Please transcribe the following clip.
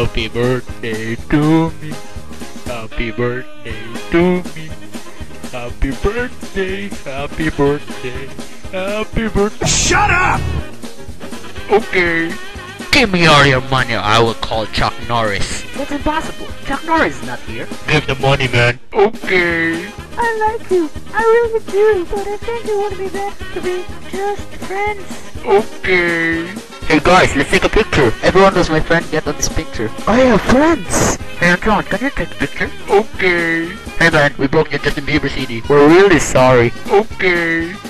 Happy birthday to me. Happy birthday to me. Happy birthday, happy birthday, happy birthday. Shut up! Okay. Give me all your money, I will call Chuck Norris. That's impossible. Chuck Norris is not here. Give the money, man. Okay. I like you. I really do, but I think it would be best to be just friends. Okay. Hey guys, let's take a picture. Everyone who's my friend, get on this picture. I have friends. Hey, John, can you take a picture? Okay. Hey man, we broke your Justin Bieber CD. We're really sorry. Okay.